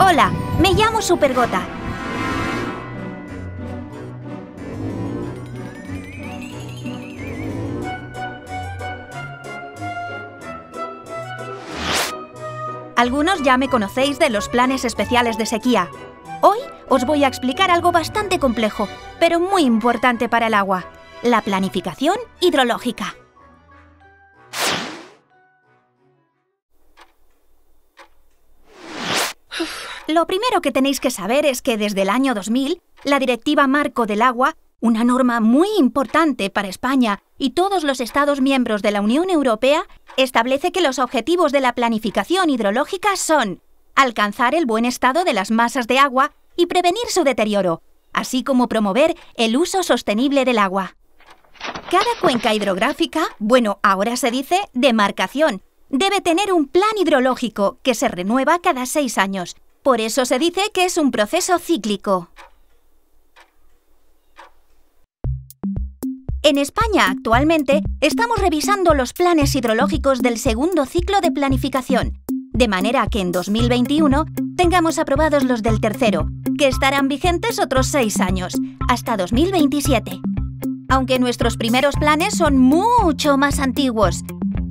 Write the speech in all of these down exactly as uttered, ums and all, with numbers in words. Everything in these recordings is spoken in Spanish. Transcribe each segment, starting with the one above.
Hola, me llamo Supergota. Algunos ya me conocéis de los planes especiales de sequía. Hoy os voy a explicar algo bastante complejo, pero muy importante para el agua: la planificación hidrológica. Lo primero que tenéis que saber es que desde el año dos mil, la Directiva Marco del Agua, una norma muy importante para España y todos los Estados miembros de la Unión Europea, establece que los objetivos de la planificación hidrológica son alcanzar el buen estado de las masas de agua y prevenir su deterioro, así como promover el uso sostenible del agua. Cada cuenca hidrográfica, bueno, ahora se dice demarcación, debe tener un plan hidrológico que se renueva cada seis años. Por eso se dice que es un proceso cíclico. En España, actualmente, estamos revisando los planes hidrológicos del segundo ciclo de planificación, de manera que en dos mil veintiuno tengamos aprobados los del tercero, que estarán vigentes otros seis años, hasta dos mil veintisiete. Aunque nuestros primeros planes son mucho más antiguos.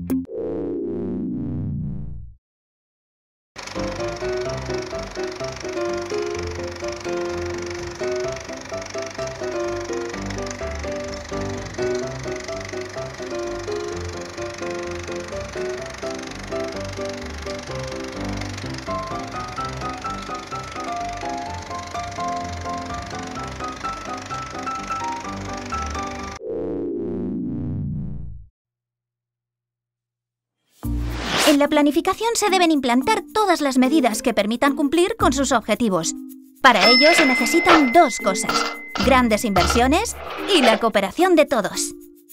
En la planificación se deben implantar todas las medidas que permitan cumplir con sus objetivos. Para ello se necesitan dos cosas: grandes inversiones y la cooperación de todos.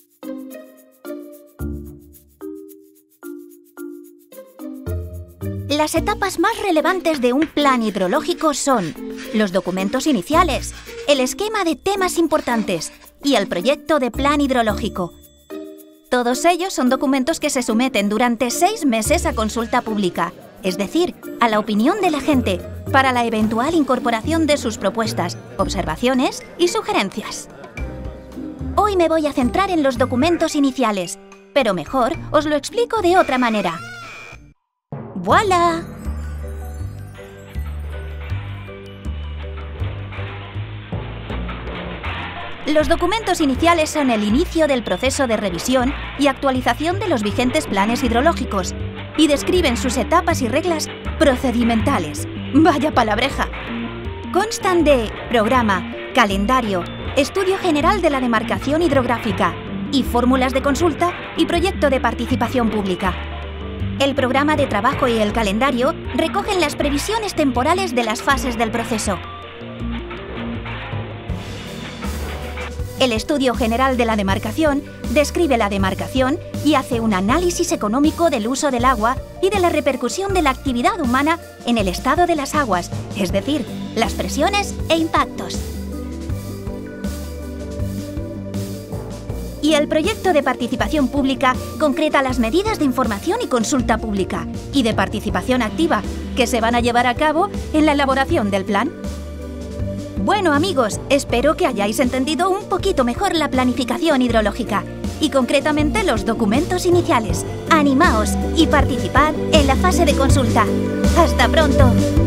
Las etapas más relevantes de un plan hidrológico son los documentos iniciales, el esquema de temas importantes y el proyecto de plan hidrológico. Todos ellos son documentos que se someten durante seis meses a consulta pública, es decir, a la opinión de la gente, para la eventual incorporación de sus propuestas, observaciones y sugerencias. Hoy me voy a centrar en los documentos iniciales, pero mejor os lo explico de otra manera. ¡Voilá! Los documentos iniciales son el inicio del proceso de revisión y actualización de los vigentes planes hidrológicos y describen sus etapas y reglas procedimentales. ¡Vaya palabreja! Constan de programa, calendario, estudio general de la demarcación hidrográfica y fórmulas de consulta y proyecto de participación pública. El programa de trabajo y el calendario recogen las previsiones temporales de las fases del proceso. El estudio general de la demarcación describe la demarcación y hace un análisis económico del uso del agua y de la repercusión de la actividad humana en el estado de las aguas, es decir, las presiones e impactos. Y el proyecto de participación pública concreta las medidas de información y consulta pública y de participación activa que se van a llevar a cabo en la elaboración del plan. Bueno, amigos, espero que hayáis entendido un poquito mejor la planificación hidrológica y concretamente los documentos iniciales. ¡Animaos y participad en la fase de consulta! ¡Hasta pronto!